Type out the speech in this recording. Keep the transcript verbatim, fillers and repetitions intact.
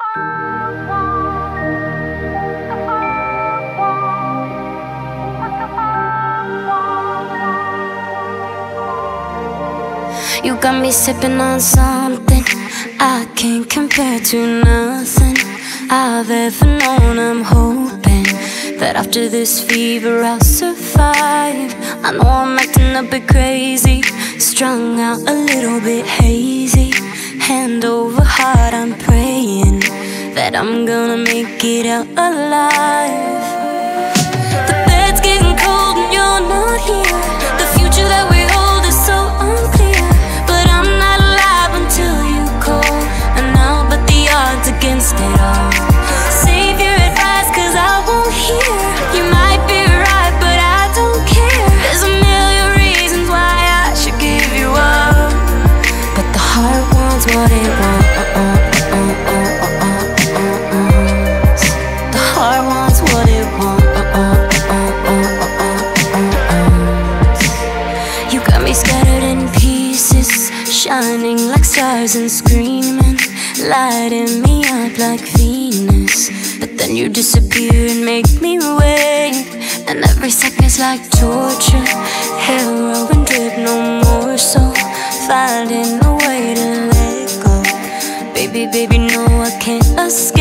You got me sipping on something I can't compare to nothing I've ever known. I'm hoping that after this fever I'll survive. I know I'm acting a bit crazy, strung out a little bit hazy. Hand over heart, I'm praying that I'm gonna make it out alive. The bed's getting cold and you're not here. The future that we hold is so unclear, but I'm not alive until you call, and I'll bet the odds against it all. Save your advice, cause I won't hear. You might be right, but I don't care. There's a million reasons why I should give you up, but the heart wants what it wants. The heart wants what it wants. You got me scattered in pieces, shining like stars and screaming, lighting me up like Venus. But then you disappear and make me wait, and every second's like torture. Heroin drip, no more, so finding a way to let go. Baby, baby, no, I can't escape.